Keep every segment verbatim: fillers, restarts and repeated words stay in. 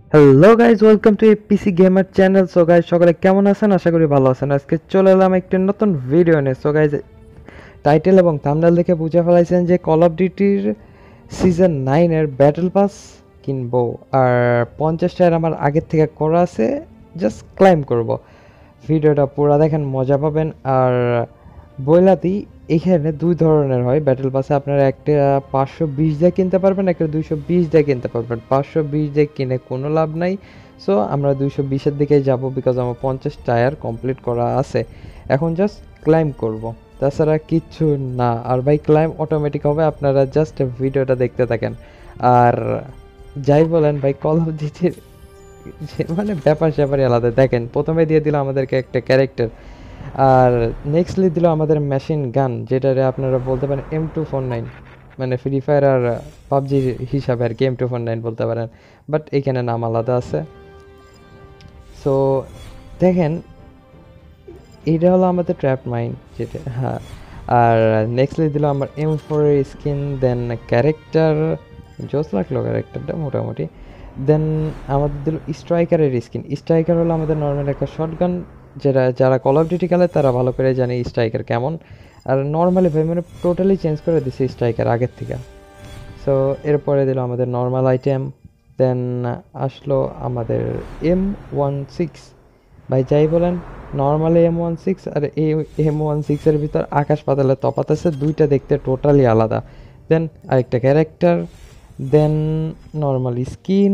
Hello guys, welcome to PC gamer channel. So guys, সকলে কেমন আছেন? আশা করি ভালো আছেন। আজকে চলে এলাম একটি নতুন ভিডিও নিয়ে। সো গাইজ, টাইটেল এবং থাম্বনেল দেখে বুঝে ফেলাইছেন যে কল অফ ডিউটির সিজন নাইনের ব্যাটেল পাস কিনবো। আর পঞ্চাশ টায়ার আমার আগের থেকে করা আছে, জাস্ট ক্লাইম করব। ভিডিওটা পুরো দেখেন, মজা পাবেন। আর বইলাতি এখানে দুই ধরনের হয় ব্যাটেল পাসে। আপনারা একটা পাঁচশো বিশ দিয়ে কিনতে পারবেন, একটা দুইশো বিশ দিয়ে কিনতে পারবেন। পাঁচশো বিশ দিয়ে কিনে কোনো লাভ নাই। সো আমরা দুইশো বিশের দিকেই যাব, বিকজ আমার পঞ্চাশ টায়ার কমপ্লিট করা আছে। এখন জাস্ট ক্লাইম করব, তাছাড়া কিচ্ছু না। আর ভাই, ক্লাইম অটোমেটিক হবে, আপনারা জাস্ট ভিডিওটা দেখতে থাকেন। আর যাই বলেন ভাই, কল অফ ডিউটির মানে ব্যাপার স্যাপারই আলাদা। দেখেন, প্রথমে দিয়ে দিল আমাদেরকে একটা ক্যারেক্টার, আর নেক্সটলি দিল আমাদের মেশিন গান, যেটারে আপনারা বলতে পারেন এম টু ফোর নাইন, মানে ফ্রি ফায়ার আর পাবজির হিসাবে আর কি এম টু ফোর নাইন বলতে পারেন, বাট এখানে নাম আলাদা আছে। সো দেখেন, এটা হলো আমাদের ট্র্যাপ মাইন, যেটা হ্যাঁ। আর নেক্সটলি দিল আমার এম ফোরের স্কিন, দেন ক্যারেক্টার জোস লাগলো ক্যারেক্টারটা মোটামুটি। দেন আমাদের দিল স্ট্রাইকারের স্কিন। স্ট্রাইকার হলো আমাদের নর্মাল একটা শটগান, যেটা যারা কল অফ ডিউটি খেলে তারা ভালো করে জানে স্ট্রাইকার কেমন। আর নর্মালি ভাই মানে টোটালি চেঞ্জ করে দিছে স্ট্রাইকার আগের থেকে। সো এরপরে দিল আমাদের নর্মাল আইটেম। দেন আসলো আমাদের এম ওয়ান সিক্স। ভাই যাই বলেন, নর্মালি এম ওয়ান সিক্স আর এই এম ওয়ান সিক্সের ভিতর আকাশ পাতালের তফাৎ আছে, দুইটা দেখতে টোটালি আলাদা। দেন আরেকটা character, then normal skin,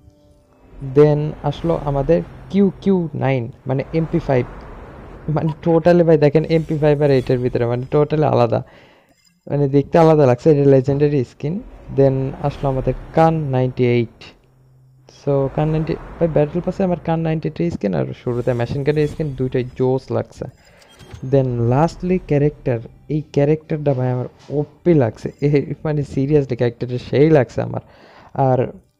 then আসলো আমাদের কিউ কিউ নাইন মানে এমপি ফাইভ। মানে টোটালি ভাই দেখেন, এমপি ফাইভ আর এইটার ভিতরে মানে টোটালি আলাদা, মানে দেখতে আলাদা লাগছে। এটা লেজেন্ডারি স্কিন। দেন আসলো আমাদের কান নাইনটি এইট। সো কান নাইনটি ভাই, ব্যাটেল পাসে আমার কান নাইনটি এইট স্কিন আর শুরুতে মেশিন গানের স্কিন দুইটাই জোস লাগছে। দেন লাস্টলি ক্যারেক্টার, এই ক্যারেক্টারটা ভাই আমার ওপি লাগছে, মানে সিরিয়াসলি ক্যারেক্টারটা সেই লাগছে আমার। আর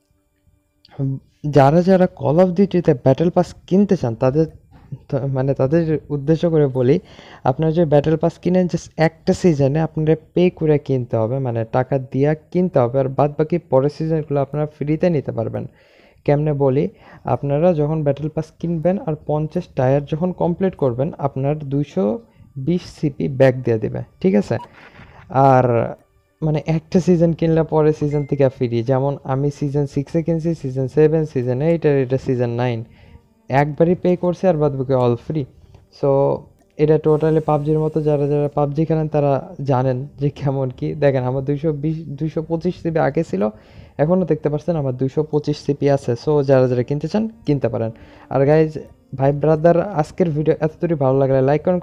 যারা যারা কল অফ ডিউটিতে ব্যাটেল পাস কিনতে চান, তাদের মানে তাদের উদ্দেশ্য করে বলি, আপনারা যে ব্যাটেল পাস কিনেন, জাস্ট একটা সিজনে আপনারা পে করে কিনতে হবে, মানে টাকা দিয়া কিনতে হবে। আর বাদ বাকি পরের সিজনগুলো আপনারা ফ্রিতে নিতে পারবেন। কেমনে বলি, আপনারা যখন ব্যাটেল পাস কিনবেন আর পঞ্চাশ টায়ার যখন কমপ্লিট করবেন, আপনার দুইশো বিশ সিপি ব্যাক দিয়ে দেবে, ঠিক আছে? আর মানে একটা সিজন কিনলে পরে সিজন থেকে ফ্রি। যেমন আমি সিজন সিক্সে কিনছি, সিজন সেভেন, সিজন এইট, আর এটা সিজন নাইন একবারই পে করছি, আর বাদ বাকি অল ফ্রি। সো এটা টোটালি পাবজির মতো, যারা যারা পাবজি খেলেন তারা জানেন যে কেমন কি। দেখেন, আমার দুইশো বিশ দুইশো পঁচিশ সিপি আগে ছিল, এখনও দেখতে পাচ্ছেন আমার দুইশো পঁচিশ সিপি আছে। সো যারা যারা কিনতে চান কিনতে পারেন। আর গাইজ, ভাই ব্রাদার, আজকের ভিডিও এতদূরই ভালো লাগলে লাইক করুন।